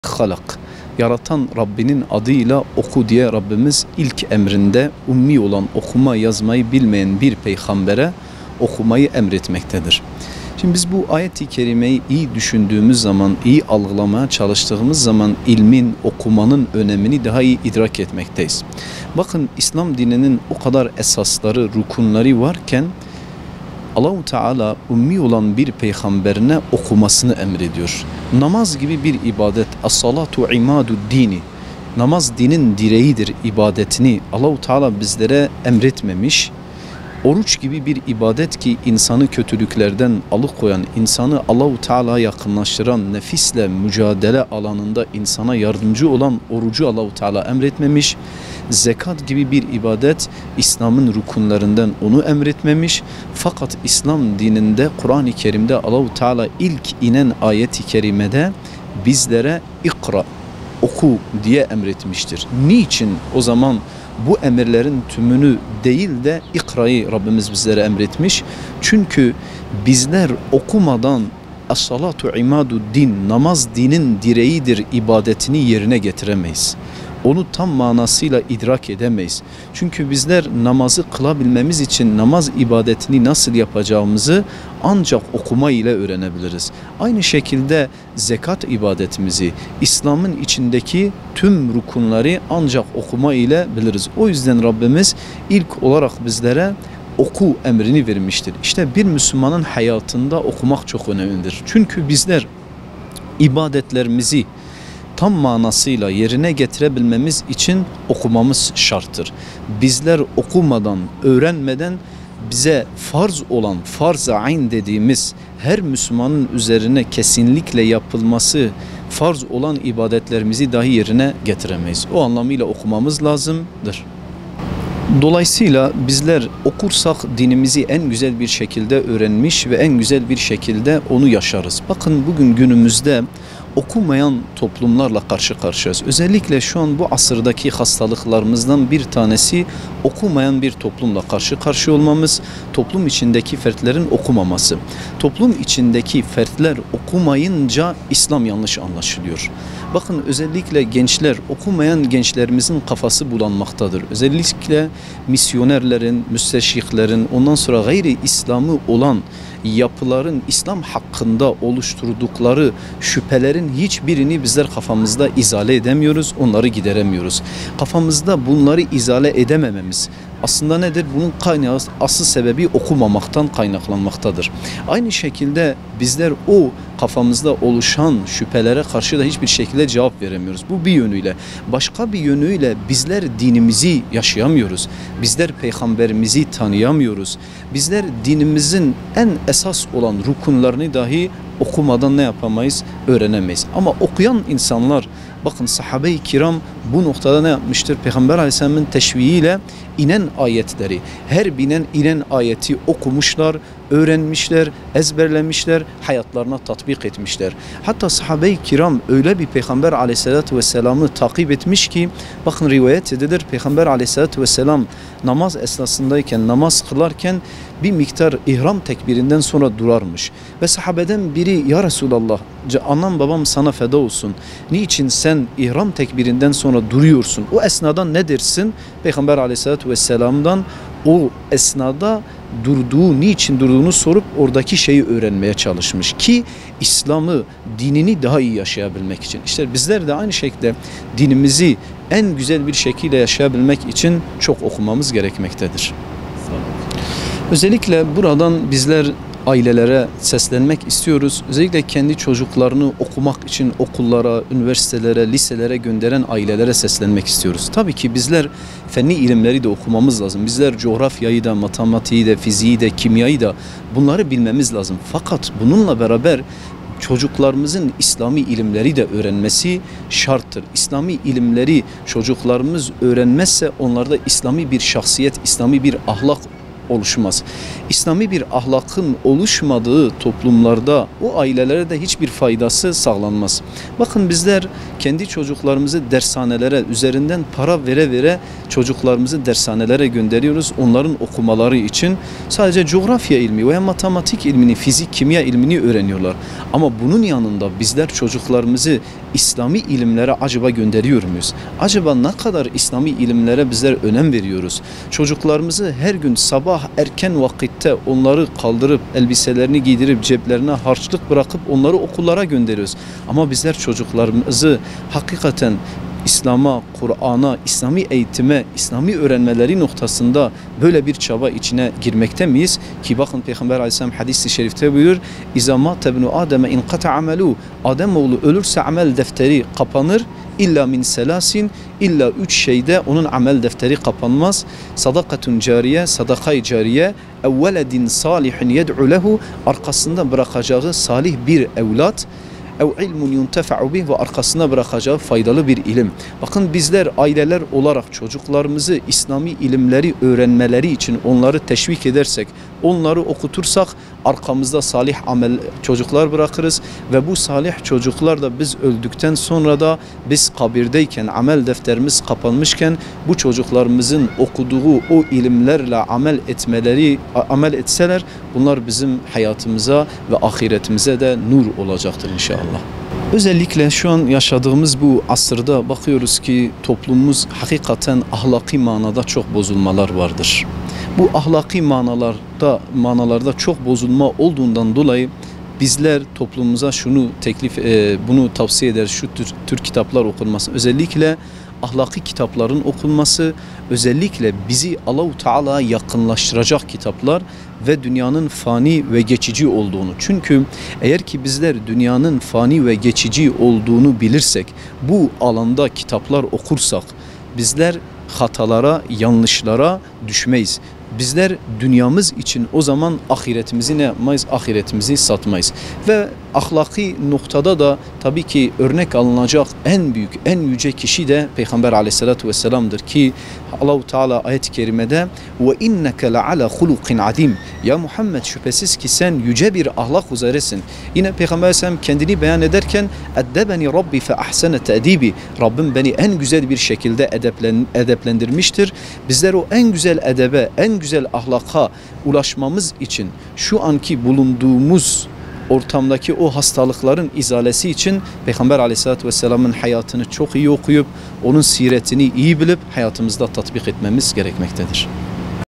halak. Yaratan Rabbinin adıyla oku diye Rabbimiz ilk emrinde ummi olan, okuma yazmayı bilmeyen bir peygambere okumayı emretmektedir. Şimdi biz bu ayet-i kerimeyi iyi düşündüğümüz zaman, iyi algılamaya çalıştığımız zaman ilmin, okumanın önemini daha iyi idrak etmekteyiz. Bakın, İslam dininin o kadar esasları, rukunları varken Allah-u Teala ummi olan bir peygamberine okumasını emrediyor. Namaz gibi bir ibadet, as-salatu imadu dini, namaz dinin direğidir ibadetini Allah-u Teala bizlere emretmemiş. Oruç gibi bir ibadet ki insanı kötülüklerden alıkoyan, insanı Allah-u Teala'ya yakınlaştıran, nefisle mücadele alanında insana yardımcı olan orucu Allah-u Teala emretmemiş. Zekat gibi bir ibadet İslam'ın rukunlarından onu emretmemiş. Fakat İslam dininde, Kur'an-ı Kerim'de Allah-u Teala ilk inen ayet-i kerimede bizlere ikra, oku diye emretmiştir. Niçin o zaman bu emirlerin tümünü değil de ikra'yı Rabbimiz bizlere emretmiş? Çünkü bizler okumadan as-salatu imadu din, namaz dinin direğidir ibadetini yerine getiremeyiz. Onu tam manasıyla idrak edemeyiz. Çünkü bizler namazı kılabilmemiz için namaz ibadetini nasıl yapacağımızı ancak okuma ile öğrenebiliriz. Aynı şekilde zekat ibadetimizi, İslam'ın içindeki tüm rukunları ancak okuma ile biliriz. O yüzden Rabbimiz ilk olarak bizlere oku emrini vermiştir. İşte bir Müslümanın hayatında okumak çok önemlidir. Çünkü bizler ibadetlerimizi tam manasıyla yerine getirebilmemiz için okumamız şarttır. Bizler okumadan, öğrenmeden bize farz olan, farz-ı ayn dediğimiz her Müslümanın üzerine kesinlikle yapılması farz olan ibadetlerimizi dahi yerine getiremeyiz. O anlamıyla okumamız lazımdır. Dolayısıyla bizler okursak dinimizi en güzel bir şekilde öğrenmiş ve en güzel bir şekilde onu yaşarız. Bakın, bugün günümüzde okumayan toplumlarla karşı karşıyayız. Özellikle şu an bu asırdaki hastalıklarımızdan bir tanesi okumayan bir toplumla karşı karşıya olmamız, toplum içindeki fertlerin okumaması. Toplum içindeki fertler okumayınca İslam yanlış anlaşılıyor. Bakın, özellikle gençler, okumayan gençlerimizin kafası bulanmaktadır. Özellikle misyonerlerin, müsteşriklerin, ondan sonra gayri İslam'ı olan yapıların İslam hakkında oluşturdukları şüphelerin hiçbirini bizler kafamızda izale edemiyoruz, onları gideremiyoruz. Kafamızda bunları izale edemememiz aslında nedir? Bunun kaynağı, asıl sebebi okumamaktan kaynaklanmaktadır. Aynı şekilde bizler o kafamızda oluşan şüphelere karşı da hiçbir şekilde cevap veremiyoruz. Bu bir yönüyle. Başka bir yönüyle bizler dinimizi yaşayamıyoruz. Bizler peygamberimizi tanıyamıyoruz. Bizler dinimizin en esas olan rukunlarını dahi okumadan ne yapamayız? Öğrenemeyiz. Ama okuyan insanlar, bakın sahabe-i kiram bu noktada ne yapmıştır? Peygamber Aleyhisselam'ın teşviğiyle inen ayetleri, her inen ayeti okumuşlar, öğrenmişler, ezberlemişler, hayatlarına tatbik etmişler. Hatta sahabe-i kiram öyle bir Peygamber Aleyhisselatü Vesselam'ı takip etmiş ki, bakın rivayet edilir, Peygamber Aleyhisselatü Vesselam namaz esnasındayken, namaz kılarken bir miktar ihram tekbirinden sonra durarmış. Ve sahabeden biri, ya Resulallah, anam babam sana feda olsun, niçin sen ihram tekbirinden sonra duruyorsun? O esnada ne dersin? Peygamber Aleyhisselatü Vesselam'dan o esnada niçin durduğunu sorup oradaki şeyi öğrenmeye çalışmış ki İslam'ı, dinini daha iyi yaşayabilmek için. İşte bizler de aynı şekilde dinimizi en güzel bir şekilde yaşayabilmek için çok okumamız gerekmektedir. Özellikle buradan bizler ailelere seslenmek istiyoruz. Özellikle kendi çocuklarını okumak için okullara, üniversitelere, liselere gönderen ailelere seslenmek istiyoruz. Tabii ki bizler fenni ilimleri de okumamız lazım. Bizler coğrafyayı da, matematiği de, fiziği de, kimyayı da bunları bilmemiz lazım. Fakat bununla beraber çocuklarımızın İslami ilimleri de öğrenmesi şarttır. İslami ilimleri çocuklarımız öğrenmezse onlarda İslami bir şahsiyet, İslami bir ahlak oluşmaz. İslami bir ahlakın oluşmadığı toplumlarda o ailelere de hiçbir faydası sağlanmaz. Bakın, bizler kendi çocuklarımızı dershanelere üzerinden para vere vere çocuklarımızı dershanelere gönderiyoruz. Onların okumaları için sadece coğrafya ilmi veya matematik ilmini, fizik, kimya ilmini öğreniyorlar. Ama bunun yanında bizler çocuklarımızı İslami ilimlere acaba gönderiyor muyuz? Acaba ne kadar İslami ilimlere bizler önem veriyoruz? Çocuklarımızı her gün sabah erken vakitte onları kaldırıp elbiselerini giydirip ceplerine harçlık bırakıp onları okullara gönderiyoruz. Ama bizler çocuklarımızı hakikaten İslam'a, Kur'an'a, İslami eğitime, İslami öğrenmeleri noktasında böyle bir çaba içine girmekte miyiz? Ki bakın Peygamber Aleyhisselam hadis-i şerifte buyurur: İza mâte ibnu Adem'e inkata amelû. Ademoğlu ölürse amel defteri kapanır. İlla min selasin, illa 3 şeyde onun amel defteri kapanmaz. Sadakatun cariye, sadakay cariye, evveledin salihin yed'u lehu, arkasında bırakacağı salih bir evlat, ev ilmun yuntefa'u bih, ve arkasına bırakacağı faydalı bir ilim. Bakın bizler aileler olarak çocuklarımızı İslami ilimleri öğrenmeleri için onları teşvik edersek, onları okutursak arkamızda salih amel çocuklar bırakırız ve bu salih çocuklar da biz öldükten sonra da biz kabirdeyken, amel defterimiz kapanmışken bu çocuklarımızın okuduğu o ilimlerle amel etseler bunlar bizim hayatımıza ve ahiretimize de nur olacaktır inşallah. Özellikle şu an yaşadığımız bu asırda bakıyoruz ki toplumumuz hakikaten ahlaki manada çok bozulmalar vardır. Bu ahlaki manalarda çok bozulma olduğundan dolayı bizler toplumumuza bunu tavsiye ederiz. Şu tür kitaplar okunması, özellikle ahlaki kitapların okunması, özellikle bizi Allah-u Teala'ya yakınlaştıracak kitaplar ve dünyanın fani ve geçici olduğunu. Çünkü eğer ki bizler dünyanın fani ve geçici olduğunu bilirsek, bu alanda kitaplar okursak bizler hatalara, yanlışlara düşmeyiz. Bizler dünyamız için o zaman ahiretimizi ne yapmayız? Ahiretimizi satmayız. Ve ahlaki noktada da tabii ki örnek alınacak en büyük, en yüce kişi de Peygamber Aleyhisselatü Vesselam'dır ki Allah-u Teala ayet-i kerimede ve inneke le'ala hulukin adim. Ya Muhammed, şüphesiz ki sen yüce bir ahlak üzeresin. Yine Peygamber Aleyhisselam kendini beyan ederken eddebeni Rabbi fe ahsene te'dibi. Rabbim beni en güzel bir şekilde edeplendirmiştir. Bizler o en güzel edebe, en güzel ahlaka ulaşmamız için şu anki bulunduğumuz ortamdaki o hastalıkların izalesi için Peygamber Aleyhisselatü Vesselam'ın hayatını çok iyi okuyup onun siretini iyi bilip hayatımızda tatbik etmemiz gerekmektedir.